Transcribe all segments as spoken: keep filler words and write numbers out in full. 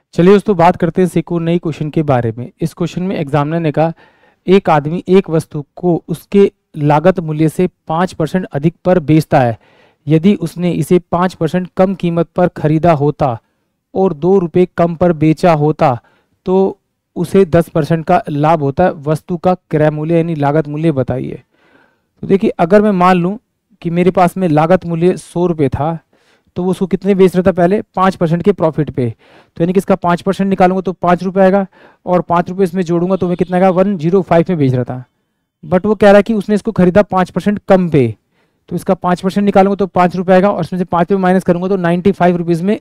चलिए दोस्तों बात करते हैं एक और नई क्वेश्चन के बारे में। इस क्वेश्चन में एग्जामिनर ने कहा एक आदमी एक वस्तु को उसके लागत मूल्य से पाँच परसेंट अधिक पर बेचता है। यदि उसने इसे पाँच परसेंट कम कीमत पर खरीदा होता और दो रुपये कम पर बेचा होता तो उसे दस परसेंट का लाभ होता है। वस्तु का क्रय मूल्य यानी लागत मूल्य बताइए। तो देखिए, अगर मैं मान लूँ कि मेरे पास में लागत मूल्य सौ रुपये था तो वो उसको कितने बेच रहा था, पहले पाँच परसेंट के प्रॉफिट पे। तो यानी कि इसका पाँच परसेंट निकालूंगा तो पाँच रुपये आएगा और पाँच रुपये इसमें जोड़ूंगा तो मैं कितना आएगा, वन जीरो फाइव में बेच रहा था। बट वो कह रहा है कि उसने इसको खरीदा पाँच परसेंट कम पे, तो इसका पाँच परसेंट निकालूंगा तो पाँच रुपये आएगा और इसमें से पाँच रुपये माइनस करूंगा तो नाइन्टी फाइव रुपीज़ में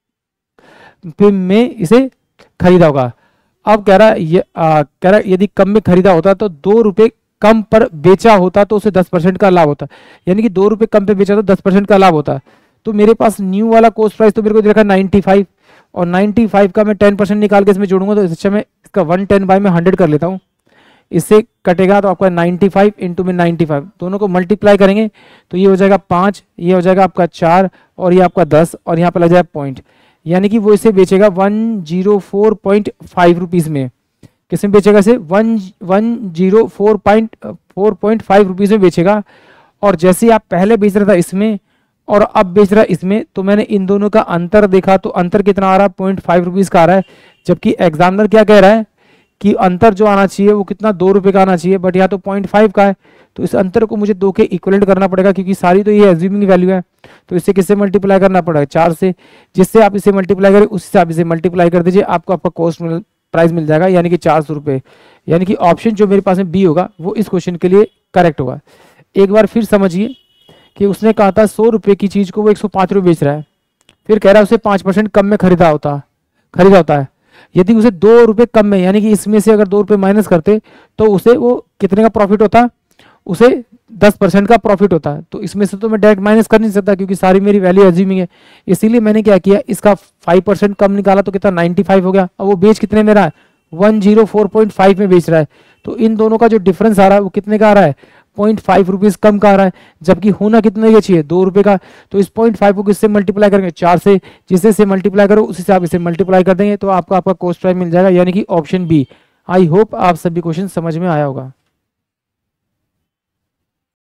पे में इसे खरीदा होगा। अब कह रहा है ये आ, कह रहा है यदि कम में खरीदा होता तो दो रुपये कम पर बेचा होता तो उसे दस परसेंट का लाभ होता। यानी कि दो रुपये कम पे बेचा तो दस परसेंट का लाभ होता। तो मेरे पास न्यू वाला कॉस्ट प्राइस तो मेरे को देखा नाइन्टी फाइव और नाइन्टी फाइव का मैं टेन परसेंट निकाल के इसमें जोड़ूंगा तो अच्छा मैं इसका वन टेन बाई में हंड्रेड कर लेता हूँ। इससे कटेगा तो आपका नाइन्टी फाइव इंटू में नाइन्टी फाइव, दोनों को मल्टीप्लाई करेंगे तो ये हो जाएगा पाँच, ये हो जाएगा आपका चार और ये आपका दस और यहाँ पर लग जाएगा पॉइंट। यानी कि वो इसे बेचेगा one zero four point five rupees में। किस में बेचेगा इसे, one one zero four point four point five rupees में बेचेगा। और जैसे आप पहले बेच रहा था इसमें और अब बेच रहा है इसमें, तो मैंने इन दोनों का अंतर देखा तो अंतर कितना आ रहा है, पॉइंट फाइव रुपीज़ का आ रहा है। जबकि एग्जामिनर क्या कह रहा है कि अंतर जो आना चाहिए वो कितना, दो रुपये का आना चाहिए, बट यहाँ तो पॉइंट फाइव का है। तो इस अंतर को मुझे दो के इक्वलेंट करना पड़ेगा क्योंकि सारी तो ये एज्यूमिंग वैल्यू है। तो इससे किससे मल्टीप्लाई करना पड़ेगा, चार से। जिससे आप इसे मल्टीप्लाई करें उससे आप इसे मल्टीप्लाई कर दीजिए, आपको आपका कॉस्ट प्राइस मिल जाएगा यानी कि चार सौ रुपये। यानी कि ऑप्शन जो मेरे पास में बी होगा वो इस क्वेश्चन के लिए करेक्ट होगा। एक बार फिर समझिए कि उसने कहा था सौ रुपये की चीज़ को वो एक सौ पाँच रुपये बेच रहा है, फिर कह रहा है उसे पाँच परसेंट कम में खरीदा होता खरीदा होता है। यदि उसे दो रुपये कम में, यानी कि इसमें से अगर दो रुपये माइनस करते तो उसे वो कितने का प्रॉफिट होता, उसे दस परसेंट का प्रॉफिट होता है। तो इसमें से तो मैं डायरेक्ट माइनस कर नहीं सकता क्योंकि सारी मेरी वैल्यू एज्यूमिंग है। इसीलिए मैंने क्या किया, इसका फाइव परसेंट कम निकाला तो कितना, नाइन्टी फाइव हो गया। अब वो बेच कितने में रहा है, one zero four point five में बेच रहा है। तो इन दोनों का जो डिफरेंस आ रहा है वो कितने का आ रहा है, पॉइंट फाइव रुपीज़ कम का आ रहा है। जबकि होना कितने का चाहिए, दो रुपये का। तो इस पॉइंट फाइव को किससे मल्टीप्लाई करेंगे, चार से। जिससे से मल्टीप्लाई करो उसी से आप इसे मल्टीप्लाई कर देंगे तो आपको आपका कॉस्ट प्राइस मिल जाएगा यानी कि ऑप्शन बी। आई होप आप सभी क्वेश्चन समझ में आया होगा।